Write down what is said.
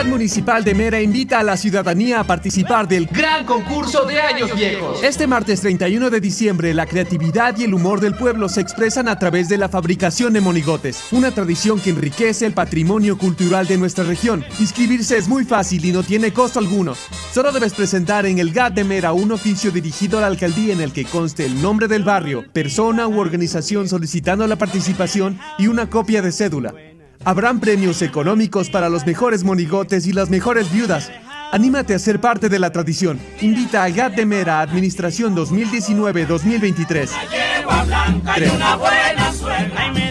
Autoridad Municipal de Mera invita a la ciudadanía a participar del Gran Concurso de Años Viejos. Este martes 31 de diciembre, la creatividad y el humor del pueblo se expresan a través de la fabricación de monigotes, una tradición que enriquece el patrimonio cultural de nuestra región. Inscribirse es muy fácil y no tiene costo alguno. Solo debes presentar en el GAT de Mera un oficio dirigido a la alcaldía en el que conste el nombre del barrio, persona u organización solicitando la participación y una copia de cédula. Habrán premios económicos para los mejores monigotes y las mejores viudas. Anímate a ser parte de la tradición. Invita a GAT de Mera Administración 2019-2023.